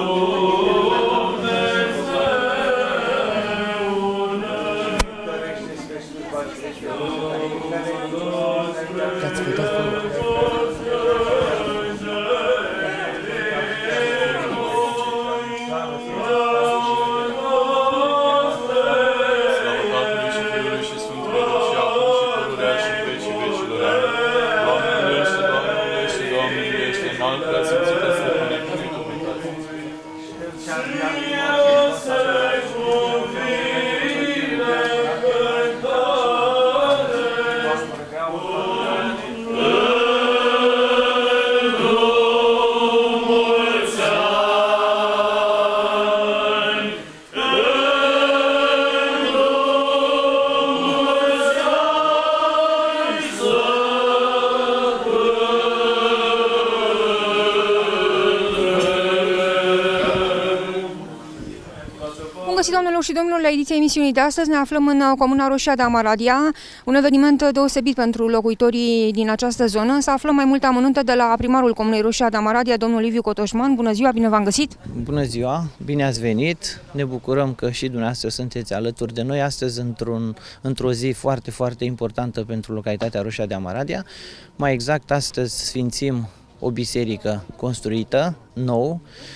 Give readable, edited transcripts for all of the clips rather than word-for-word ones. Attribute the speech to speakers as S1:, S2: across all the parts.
S1: Doamnelor și domnilor, la ediția emisiunii de astăzi ne aflăm în Comuna Roșia de Amaradia, un eveniment deosebit pentru locuitorii din această zonă. Să aflăm mai multe amănunte de la primarul Comunei Roșia de Amaradia, domnul Liviu Cotoșman. Bună ziua, bine v-am găsit!
S2: Bună ziua, bine ați venit! Ne bucurăm că și dumneavoastră sunteți alături de noi astăzi într-o zi foarte, foarte importantă pentru localitatea Roșia de Amaradia. Mai exact, astăzi sfințim o biserică construită nou.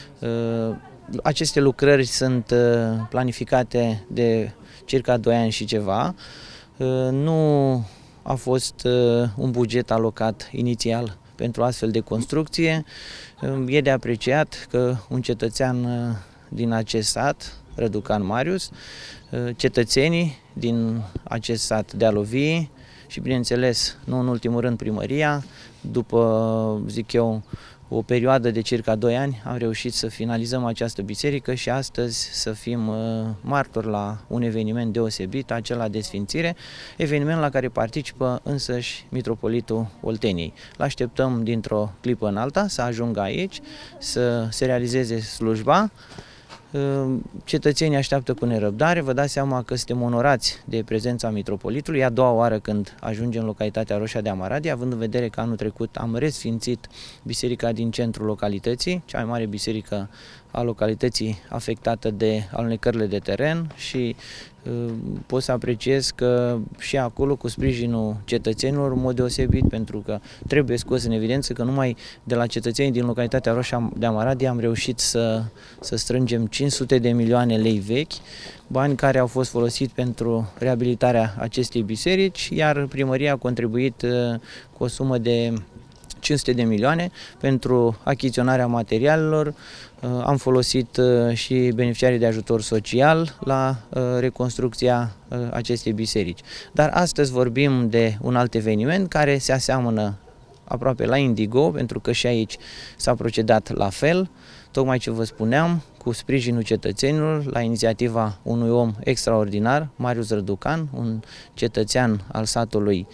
S2: Aceste lucrări sunt planificate de circa 2 ani și ceva. Nu a fost un buget alocat inițial pentru astfel de construcție. E de apreciat că un cetățean din acest sat, Răducan Marius, cetățenii din acest sat Dealovii și, bineînțeles, nu în ultimul rând primăria, după, zic eu, o perioadă de circa 2 ani am reușit să finalizăm această biserică și astăzi să fim martori la un eveniment deosebit, acela de sfințire, eveniment la care participă însăși Mitropolitul Olteniei. L-așteptăm dintr-o clipă în alta să ajungă aici, să se realizeze slujba. Cetățenii așteaptă cu nerăbdare, vă dați seama că suntem onorați de prezența Mitropolitului. E a doua oară când ajungem în localitatea Roșia de Amaradia, având în vedere că anul trecut am resfințit biserica din centrul localității, cea mai mare biserică a localității afectată de alunecările de teren și pot să apreciez că și acolo, cu sprijinul cetățenilor, în mod deosebit, pentru că trebuie scos în evidență că numai de la cetățenii din localitatea Roșia de Amaradia am reușit să strângem 500 de milioane lei vechi, bani care au fost folosiți pentru reabilitarea acestei biserici, iar primăria a contribuit cu o sumă de 500 de milioane pentru achiziționarea materialelor. Am folosit și beneficiarii de ajutor social la reconstrucția acestei biserici. Dar astăzi vorbim de un alt eveniment care se aseamănă aproape la Indigo, pentru că și aici s-a procedat la fel, tocmai ce vă spuneam, cu sprijinul cetățenilor, la inițiativa unui om extraordinar, Marius Răducan, un cetățean al satului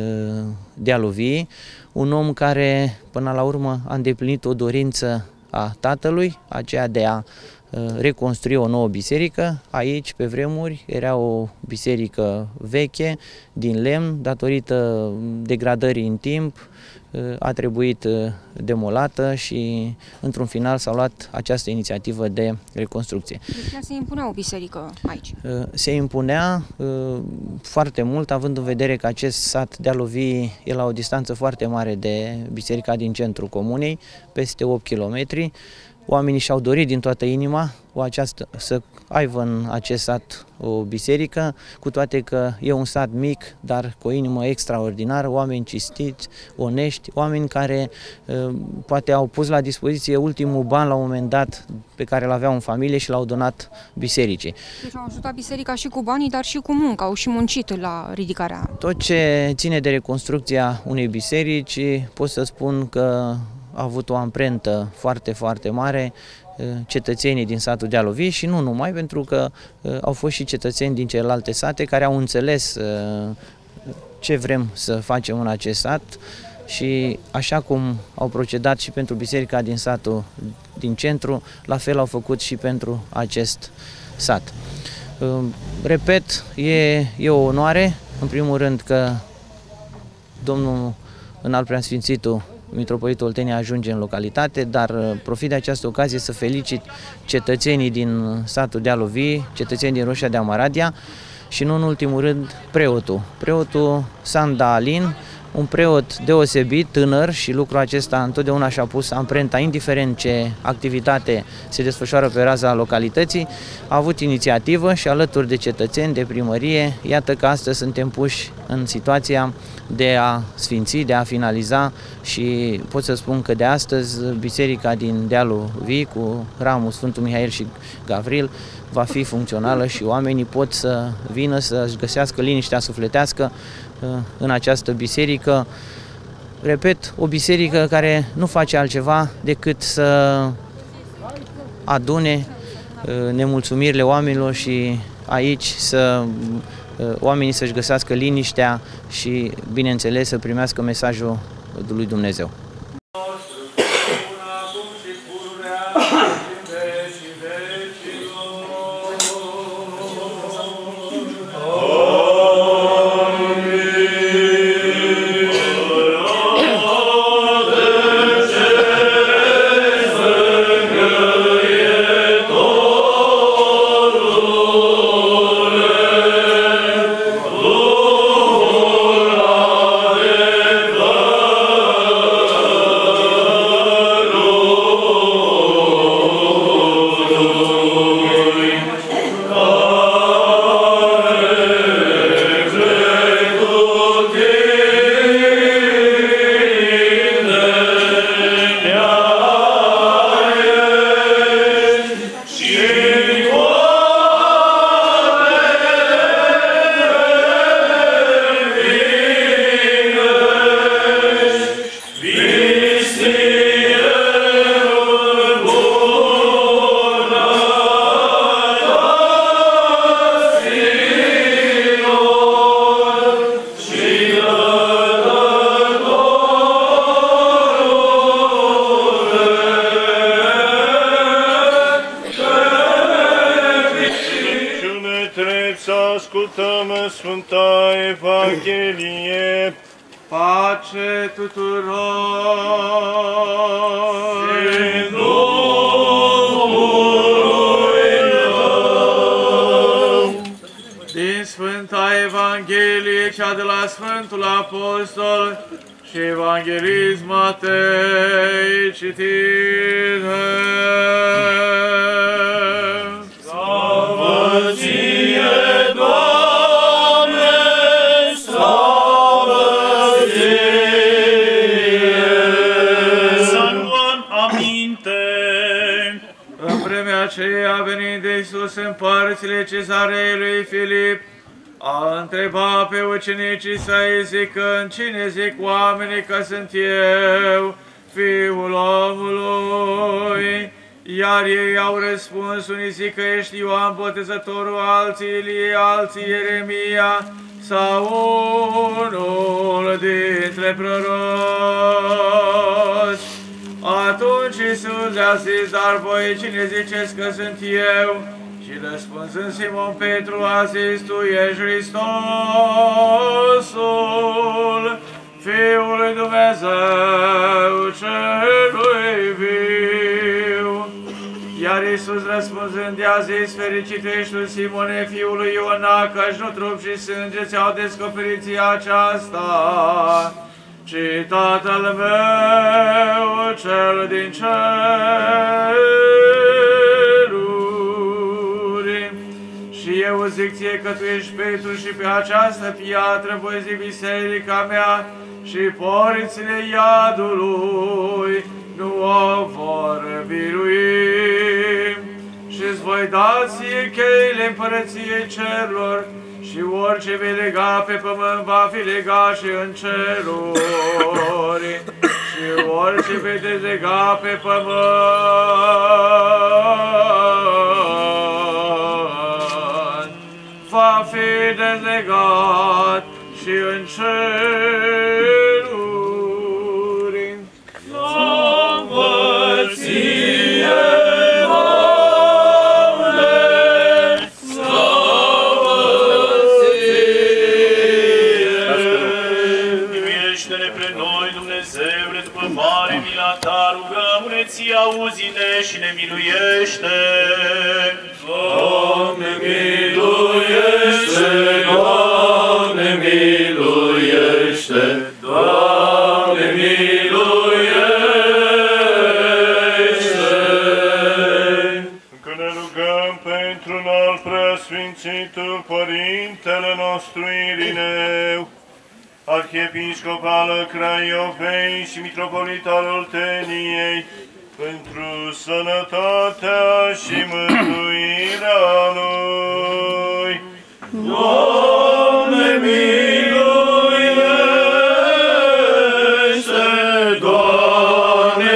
S2: Dealovii, un om care până la urmă a îndeplinit o dorință a tatălui, aceea de a reconstrui o nouă biserică. Aici, pe vremuri, era o biserică veche, din lemn, datorită degradării în timp, a trebuit demolată și, într-un final, s-a luat această inițiativă de reconstrucție.
S1: Deci se impunea o biserică aici?
S2: Se impunea foarte mult, având în vedere că acest sat Dealovii e la o distanță foarte mare de biserica din centrul comunei, peste 8 km. Oamenii și-au dorit din toată inima să aibă în acest sat o biserică, cu toate că e un sat mic, dar cu o inimă extraordinară, oameni cistiți, onești, oameni care poate au pus la dispoziție ultimul ban la un moment dat pe care îl aveau în familie și l-au donat bisericii.
S1: Deci au ajutat biserica și cu banii, dar și cu munca, au și muncit la ridicarea.
S2: Tot ce ține de reconstrucția unei biserici, pot să spun că a avut o amprentă foarte, foarte mare cetățenii din satul Dealovii și nu numai, pentru că au fost și cetățeni din celelalte sate care au înțeles ce vrem să facem în acest sat și așa cum au procedat și pentru biserica din satul din centru, la fel au făcut și pentru acest sat. Repet, e o onoare, în primul rând, că domnul Înalt Preasfințitul Mitropolitul Oltenia ajunge în localitate, dar profit de această ocazie să felicit cetățenii din satul Dealul Vii, cetățenii din Roșia de Amaradia și nu în ultimul rând preotul Sanda Alin, un preot deosebit, tânăr, și lucrul acesta întotdeauna și-a pus amprenta, indiferent ce activitate se desfășoară pe raza localității, a avut inițiativă și alături de cetățeni, de primărie, iată că astăzi suntem puși în situația de a sfinți, de a finaliza și pot să spun că de astăzi biserica din Dealul Vii cu ramul Sfântul Mihail și Gavril va fi funcțională și oamenii pot să vină să-și găsească liniștea sufletească în această biserică. Repet, o biserică care nu face altceva decât să adune nemulțumirile oamenilor și aici oamenii să-și găsească liniștea și, bineînțeles, să primească mesajul lui Dumnezeu.
S3: Ascultăm Sfânta Evanghelie, pace tuturor! Și Duhului tău! Din Sfânta Evanghelie, cea de la Sfântul Apostol și Evanghelist Matei, citire. Slavă ție, Doamne, slavă ție! Să luăm aminte! În vremea aceea a venit de Iisus în părțile Cezarei lui Filip, a întrebat pe ucenicii săi zicând: cine zic oamenii că sunt eu, Fiul omului? Iar ei au răspuns, unii zic că ești Ioan Botezătorul, alții Ilie, alții Ieremia sau unul dintre proroci. Atunci Iisus le-a zis: dar voi cine ziceți că sunt eu? Și răspunzând Simon Petru a zis: tu ești Hristosul, Fiul lui Dumnezeu celui viu. Iar Iisus răspunzând i-a zis: fericit ești tu, Simone, fiul lui Iona, căci nu trup și sânge ți-au descoperit ție aceasta, ci Tatăl meu cel din ceruri. Și eu zic ție că tu ești Petru și pe această piatră voi zi biserica mea și porțile iadului nu o vor birui. Și-ți voi da ție cheile împărăției cerurilor și orice vei lega pe pământ va fi legat și în ceruri și orice vei dezlega pe pământ va fi dezlegat și în ceruri. Slavă ție, Doamne, slavă ție! Miluiește-ne pre noi, Dumnezeule, după vieții, auzi-ne și ne miluiește. Doamne, miluiește! Doamne, miluiește! Doamne, miluiește!
S4: Că ne rugăm pentru un preasfințitul Părintele nostru Irineu, Arhiepiscop al Craiovei și Mitropolit al Olteniei, pentru sănătatea și mântuirea lui.
S3: Doamne, miluiește! Doamne,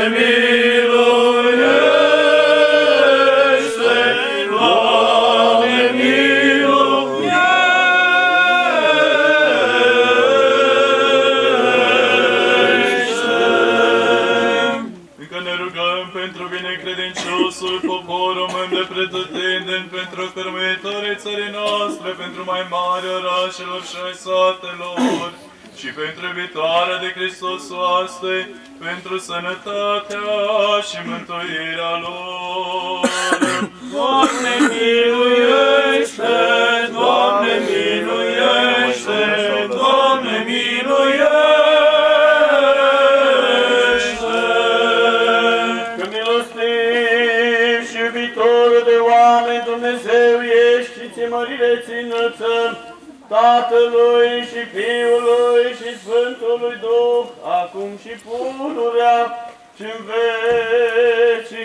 S3: miluiește! Doamne, miluiește! Încă ne rugăm pentru binecredinciosul popor român de pretutindeni, pentru cărmuitorii țării noastre, pentru mai mari orașelor și ai satelor, și pentru iubitoarea de Hristos oaste, pentru sănătatea și mântuirea lor. Doamne, miluiește! Doamne, miluiește! Doamne, miluiește! Că milostiv și iubitor de oameni, Dumnezeu ești și ți mărire ți înălțăm, Tatălui și Fiului și Sfântului Duh, acum și pururea și în vecii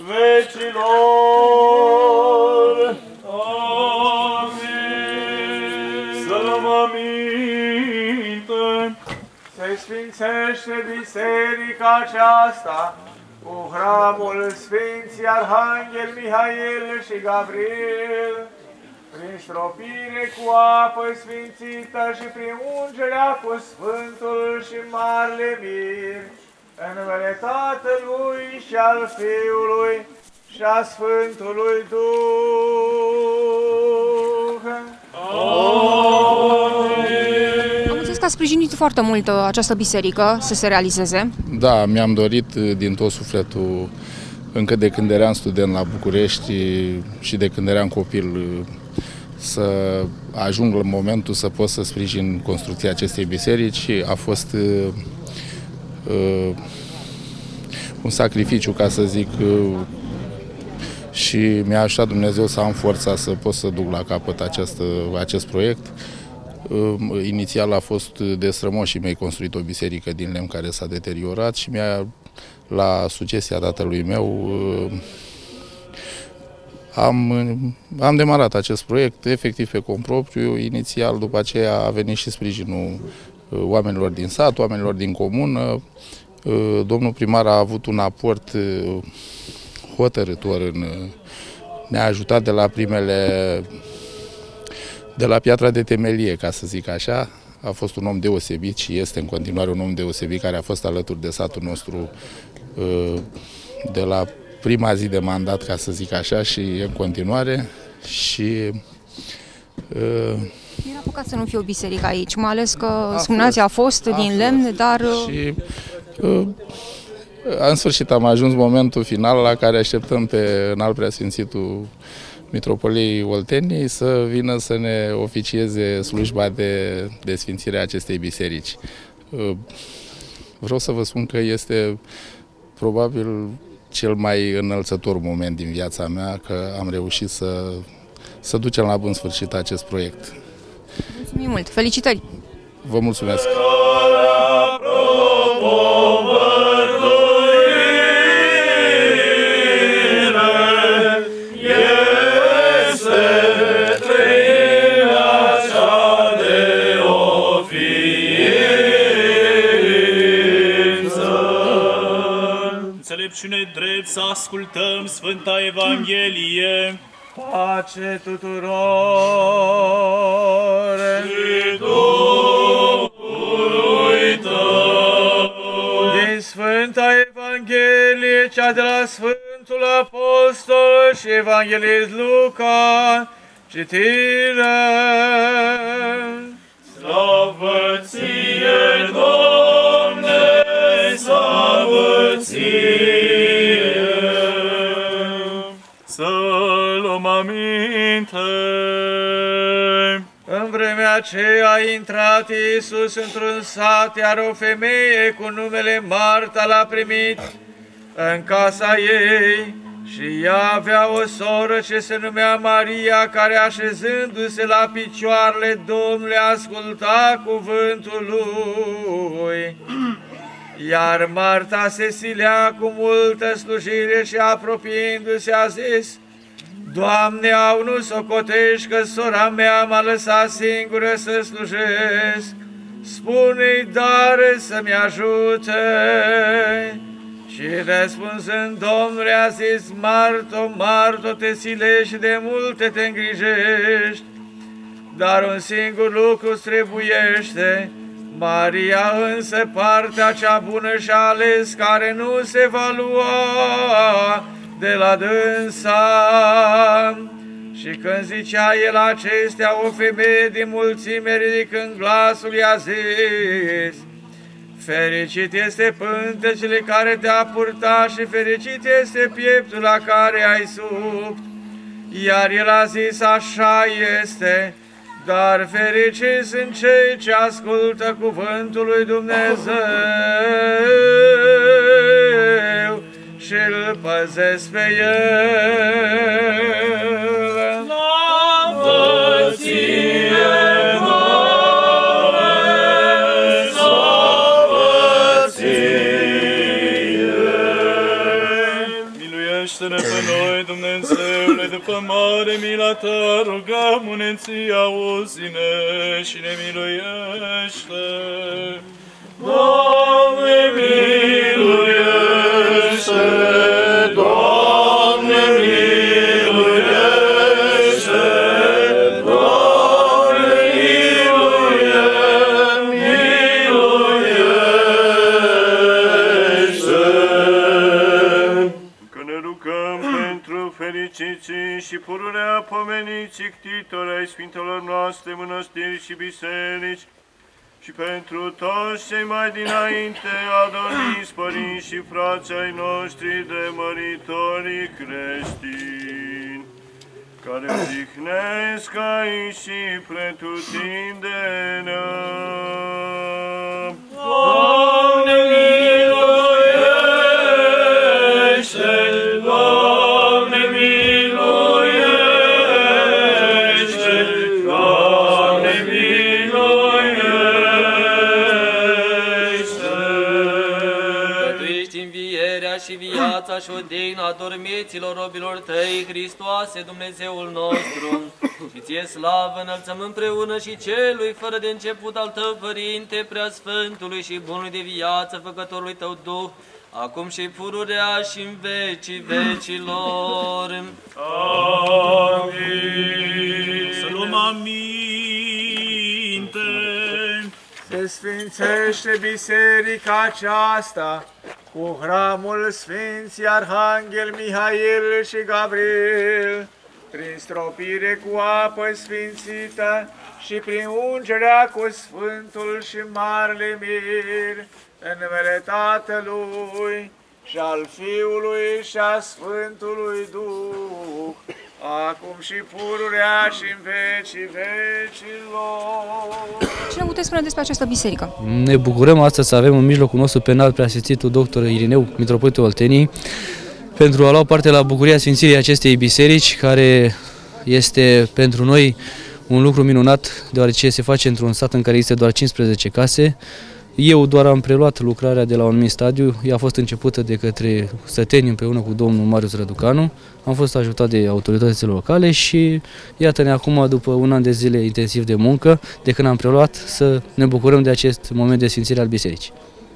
S3: vecilor. Amin. Să luăm aminte. Se sfințește biserica aceasta cu hramul Sfinții Arhanghel Mihail și Gabriel, prin stropire cu apă sfințită și prin ungerea cu Sfântul și Marele Mir, în numele Tatălui și al Fiului și a Sfântului Duh. Amin.
S1: Am înțeles că a sprijinit foarte mult această biserică să se realizeze.
S5: Da, mi-am dorit din tot sufletul, încă de când eram student la București și de când eram copil, să ajung la momentul să pot să sprijin construcția acestei biserici. A fost un sacrificiu, ca să zic, și mi-a ajutat Dumnezeu să am forța să pot să duc la capăt acest proiect. Inițial a fost de strămoșii mei construit o biserică din lemn care s-a deteriorat și la sugestia tatălui meu, am demarat acest proiect efectiv pe cont propriu. Inițial, după aceea, a venit și sprijinul oamenilor din sat, oamenilor din comună. Domnul primar a avut un aport hotărâtor, ne-a ajutat de la piatra de temelie, ca să zic așa. A fost un om deosebit și este în continuare un om deosebit care a fost alături de satul nostru de la prima zi de mandat, ca să zic așa, și în continuare. Și
S1: Era păcat să nu fie o biserică aici, mai ales că, spuneați, a fost din lemn, dar...
S5: Și în sfârșit am ajuns momentul final la care așteptăm pe Înalt Preasfințitul Mitropoliei Olteniei să vină să ne oficieze slujba de sfințire a acestei biserici. Vreau să vă spun că este probabil cel mai înălțător moment din viața mea, că am reușit să ducem la bun sfârșit acest proiect.
S1: Mulțumim mult! Felicitări!
S5: Vă mulțumesc!
S3: Înțelepciune drept să ascultăm Sfânta Evanghelie. Pace tuturor! Și Duhului tău! Din Sfânta Evanghelie, cea de la Sfântul Apostol și Evanghelist Luca, citire! Slavă ție, Doamne, slavă ție!
S4: luăm aminte.
S3: În vremea aceea a intrat Iisus într-un sat, iar o femeie cu numele Marta l-a primit în casa ei și ea avea o soră ce se numea Maria, care așezându-se la picioarele Domnului asculta cuvântul lui. Iar Marta se silea cu multă slujire și apropiindu-se a zis: Doamne, au nu socotești că sora mea m-a lăsat singură să slujesc, spune-i dar să-mi ajute. Și răspunzând Domnului a zis: Marto, Marto, te silești de multe te îngrijești, dar un singur lucru trebuiește. Maria însă partea cea bună și-a ales, care nu se va lua de la dânsa. Și când zicea el acestea, o femeie din mulțime, ridicând glasul, i-a zis: Fericit este pântecele care te-a purtat și fericit este pieptul la care ai subt. Iar el a zis: Așa este, dar fericiți sunt cei ce ascultă cuvântul lui Dumnezeu și îl păzesc pe el. Slavă ție, Doamne, slavă ție!
S4: Miluiește-ne pe noi, Dumnezeule, după mare mila ta, rugăm-ne ție, auzi-ne și ne miluiește. Doamne, miluiește! Doamne, miluiește! Doamne, miluiește! Că ne rugăm pentru fericiții și pururea pomeniții ctitori ai Sfintelor noastre mănăstiri și biserici, și pentru toți cei mai dinainte adormiți părinți și frații ai noștri de măritorii creștini, care odihnesc aici și pretutindeni. Doamne, miluiește! Doamne, miluiește! Doamne,
S6: și viața și odihna dormiților robilor tăi, Hristoase, Dumnezeul nostru, și ție slavă înălțăm împreună și celui fără de început al tău, Părinte, Preasfântului și Bunului de viață, Făcătorului tău Duh, acum și pururea și în vecii vecilor.
S3: Amin. Să luăm aminte. Se sfințește biserica aceasta cu hramul Sfinții Arhanghel Mihail și Gabriel, prin stropire cu apă sfințită și prin ungerea cu Sfântul și Marele Mir, în numele Tatălui și al Fiului și a Sfântului Duh, acum și pururea și în vecii vecilor.
S1: Ce ne puteți spune despre această biserică?
S7: Ne bucurăm astăzi să avem în mijlocul nostru pe înalt preasfințitul doctor Irineu, mitropolitul Olteniei, pentru a lua parte la bucuria sfințirii acestei biserici, care este pentru noi un lucru minunat, deoarece se face într-un sat în care există doar 15 case. Eu doar am preluat lucrarea de la un anumit stadiu, ea a fost începută de către săteni împreună cu domnul Marius Răducanu, am fost ajutat de autoritățile locale și iată-ne acum, după un an de zile intensiv de muncă, de când am preluat, să ne bucurăm de acest moment de sfințire al bisericii.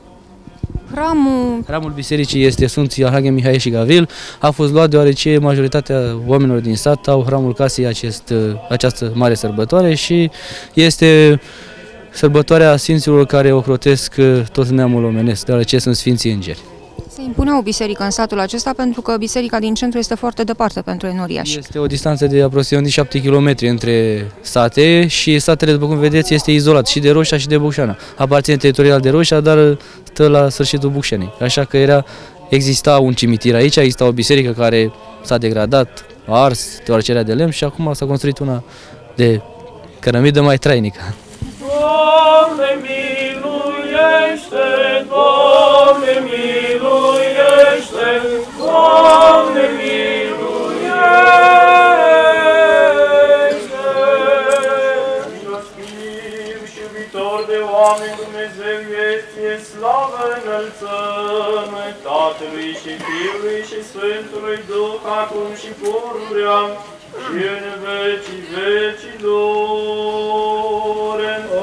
S7: Hramul bisericii este Sfântul Arhanghel Mihail și Gavril, a fost luat deoarece majoritatea oamenilor din sat au hramul casei această mare sărbătoare și este sărbătoarea sfinților care ocrotesc tot neamul omenesc, deoarece sunt sfinții îngeri.
S1: Se impune o biserică în satul acesta pentru că biserica din centru este foarte departe pentru enoriași.
S7: Este o distanță de aproximativ 7 km între sate și satele, după cum vedeți, este izolat și de Roșia și de Bucșana. Aparține teritorial de Roșia, dar stă la sfârșitul Bucșanei. Așa că exista un cimitir aici, exista o biserică care s-a degradat a ars deoarece era de lemn și acum s-a construit una de cărămidă mai trainică.
S3: Doamne miluiește, Doamne miluiește, Doamne miluiește. Milostiv și iubitor de oameni, Dumnezeu este, slavă înălțăm Tatălui și Fiului și Sfântului Duh, acum și pururea și în vecii vecilor.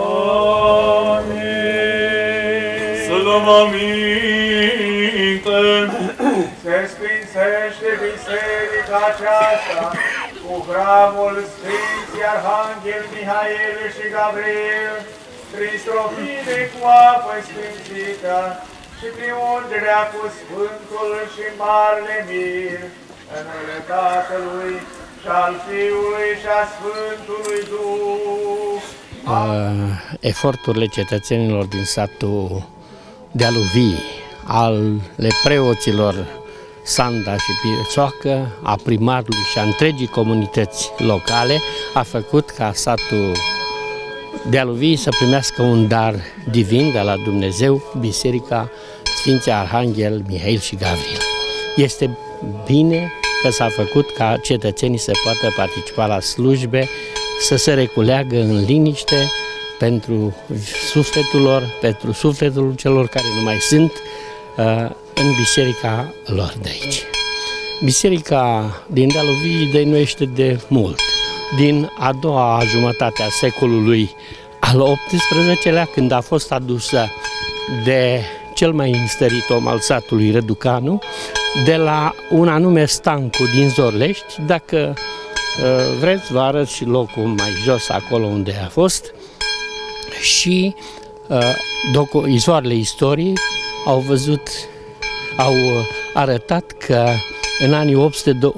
S3: Amin. Să luăm aminte. Se sfințește biserica aceasta cu hramul Sfinții Arhanghel Mihail și Gabriel, prin stropire cu apă sfințită și prin ungerea cu Sfântul și Marele Mir, în numele Tatălui și al Fiului și a Sfântului Duh.
S8: Eforturile cetățenilor din satul Dealuvii, ale preoților Sanda și Pirețoacă, a primarului și a întregii comunități locale, a făcut ca satul Dealuvii să primească un dar divin de la Dumnezeu, Biserica Sfinții Arhanghel Mihail și Gabriel. Este bine că s-a făcut ca cetățenii să poată participa la slujbe, să se reculeagă în liniște pentru sufletul lor, pentru sufletul celor care nu mai sunt în biserica lor de aici. Biserica din Dealuvii dăinuiește de mult. Din a doua jumătate a secolului al XVIII-lea, când a fost adusă de cel mai înstărit om al satului, Răducanu, de la un anume Stancu din Zorlești. Dacă vreți, vă arăt și locul mai jos, acolo unde a fost. Și izvoarele istoriei au arătat că în anii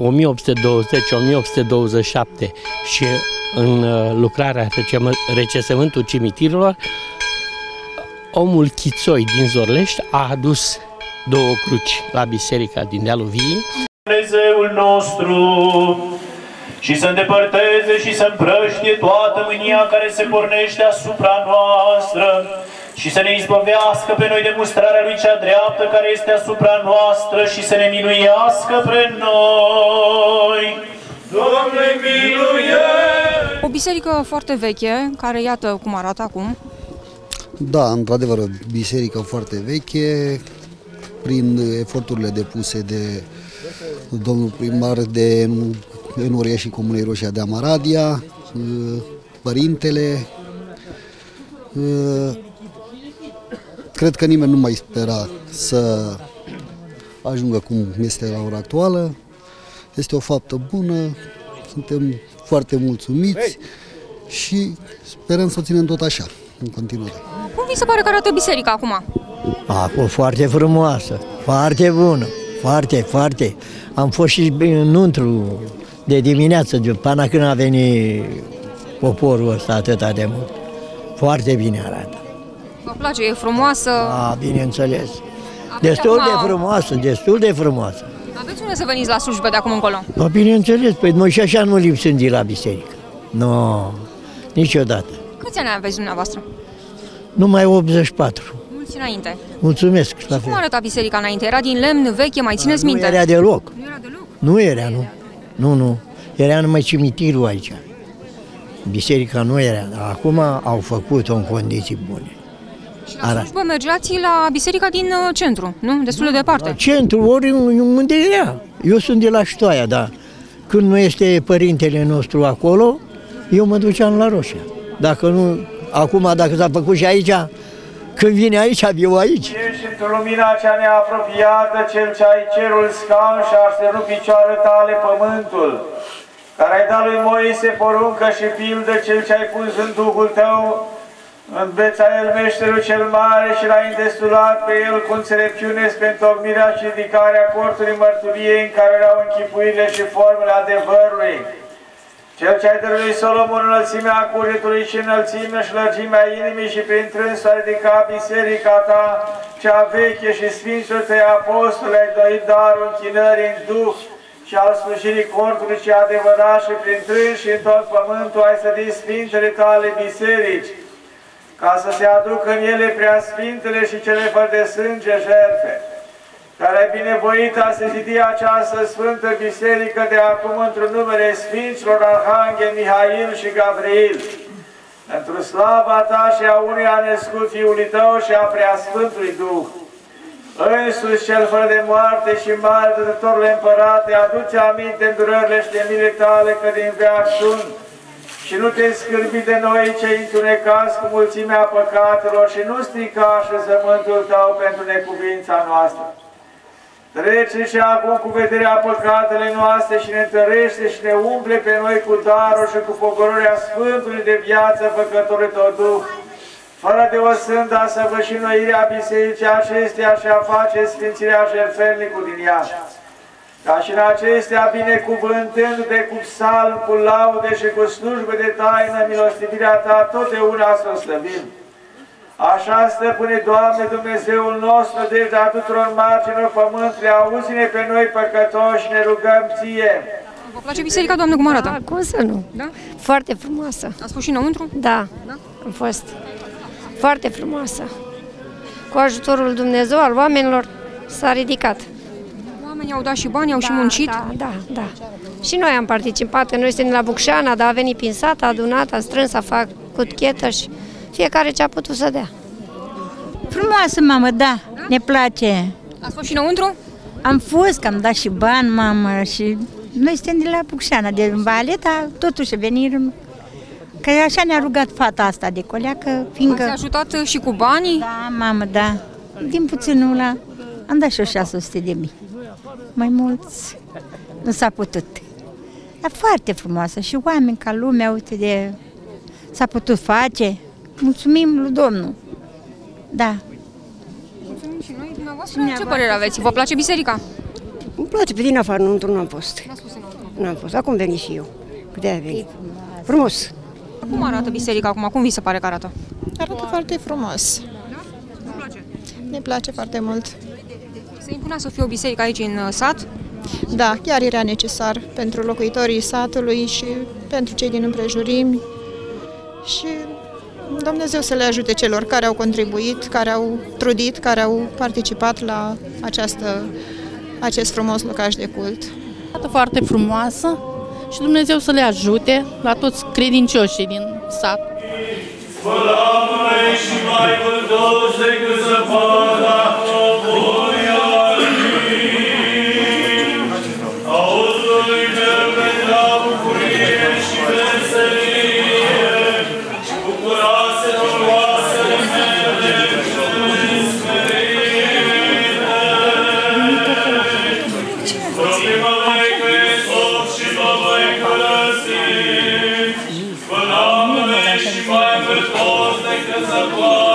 S8: 1820-1827 și în lucrarea recensământul cimitirilor, omul Chițoi din Zorlești a adus 2 cruci la biserica din Dealuvii.
S3: Dumnezeul nostru, și să îndepărteze și să împrăștie toată mânia care se pornește asupra noastră și să ne izbăvească pe noi de mustrarea lui cea dreaptă care este asupra noastră și să ne miluiască pe noi. Doamne, miluiește!
S1: O biserică foarte veche, care iată cum arată acum.
S9: Da, într-adevăr, o biserică foarte veche, prin eforturile depuse de domnul primar de Enoria și Comunei Roșia de Amaradia, părintele. Cred că nimeni nu mai spera să ajungă cum este la ora actuală. Este o faptă bună, suntem foarte mulțumiți și sperăm să o ținem tot așa, în continuare.
S1: Cum vi se pare că arată biserica acum?
S10: Acum foarte frumoasă, foarte bună, foarte. Am fost și înăuntru de dimineață, până când a venit poporul ăsta atâta de mult. Foarte bine arată.
S1: Vă place? E frumoasă?
S10: A, bineînțeles. Destul de frumoasă.
S1: Aveți unde să veniți la slujbă de acum încolo?
S10: Ba, bineînțeles, păi noi și așa nu lipsim de la biserică. Nu, niciodată.
S1: Câți ani aveți dumneavoastră?
S10: Numai 84.
S1: Mulți înainte.
S10: Mulțumesc.
S1: Și cum arăta biserica înainte? Era din lemn veche, mai țineți minte?
S10: Nu era deloc.
S1: Nu era deloc?
S10: Nu era, nu. Nu. Era numai cimitirul aici. Biserica nu era. Acum au făcut-o în condiții bune.
S1: Și la slujbă mergeați la biserica din centru, nu? Destul de departe.
S10: La centru, unde era. Eu sunt de la Ștoaia, dar când nu este părintele nostru acolo, eu mă duceam la Roșia. Dacă nu, acum dacă s-a făcut și aici, când vine aici, eu aici.
S3: Ești într-o lumina cea neapropiată, cel ce ai cerul scaun și așternu picioare tale pământul, care ai dat lui Moise poruncă și pildă, cel ce ai pus în Duhul tău, în Bețael meșterul cel mare și l-ai îndestulat pe el cu înțelepciune spre întocmirea și ridicarea cortului mărturiei în care erau închipuirile și formele adevărului. Cel ce ai dăruit Solomon înălțimea cugetului și înălțimea și lărgimea inimii și prin trânsul a ridicat biserica ta, cea veche și sfinților tăi apostoli, ai dăruit darul închinării în Duh și al slujirii cortului și adevărat și prin trâns și în tot pământul ai sădit sfintele tale biserici, ca să se aducă în ele preasfintele și cele fără de sânge jertfe, care ai binevoit a se zidi această Sfântă Biserică de acum într-un numere Sfinților Arhanghel Mihail și Gabriel, într-o slava ta și a unui a născut Fiului tău și a Preasfântului Duh. Însuși cel fără de moarte și mare dătătorul împărate, adu-ți aminte îndurările și de mile tale că din veac sunt, și nu te scârbi de noi cei întunecați cu mulțimea păcatelor și nu strica așezământul tău pentru necuvința noastră. Trece și acum cu vederea păcatele noastre și ne întărește și ne umple pe noi cu darul și cu pogorârea Sfântului de viață făcătorul tău Duh, fără de o sânda săvârșinoirea bisericii acesteia și a face sfințirea jertfelnicului din ea. Ca și în acestea, binecuvântându-te cu psalm, cu laude și cu slujbă de taină, milostivirea ta totdeauna să o slăvim. Așa, stăpâne, Doamne, Dumnezeul nostru, deci a tuturor marginilor pământului, auzi-ne pe noi păcătoși, ne rugăm ție.
S1: Vă place biserica, Doamne, cum arată?
S11: Da, cum să nu?
S1: Da?
S11: Foarte frumoasă.
S1: Ați fost și înăuntru?
S11: Da, am fost. Foarte frumoasă. Cu ajutorul Dumnezeu al oamenilor s-a ridicat.
S1: Oamenii au dat și bani, au și muncit?
S11: Da. Și noi am participat, că noi suntem de la Bucșana, dar a venit prin sat, a adunat, a strâns, a făcut chetă și fiecare ce a putut să dea.
S12: Frumoasă, mamă, da, ne place.
S1: Ați fost și înăuntru?
S12: Am fost, că am dat și bani, mamă, și noi suntem de la Bucșana, de Vale, dar totuși venim, că așa ne-a rugat fata asta de coleacă, fiindcă...
S1: Ați ajutat și cu banii?
S12: Da, mamă, da. Din puținul ăla am dat și 600.000. Mai mulți nu s-a putut. Dar foarte frumoasă și oameni ca lumea, uite, de s-a putut face. Mulțumim lui Domnul. Da.
S1: Mulțumim și noi, dumneavoastră. Ce părere aveți? Vă place biserica?
S13: Îmi place, pe din afară, înăuntru n-am fost. N-am fost, acum veni și eu. De-aia veni. Frumos.
S1: Cum arată biserica acum? Cum vi se pare că arată?
S14: Arată foarte frumos.
S1: Da? Vă place?
S14: Ne place foarte mult.
S1: Se impunea să fie o biserică aici în sat?
S14: Da, chiar era necesar pentru locuitorii satului și pentru cei din împrejurimi. Și Dumnezeu să le ajute celor care au contribuit, care au trudit, care au participat la acest frumos locaș de cult.
S15: Arată foarte frumoasă și Dumnezeu să le ajute la toți credincioșii din sat.
S3: Spăla-mă și mai vâltos decât zăpada, auzului meu venea bucurie și veselie, și bucurase-nor oasele mele și smerite. Proptima mea că e sof și mă voi părăsi, spăla-mă și mai vâltos decât zăpada.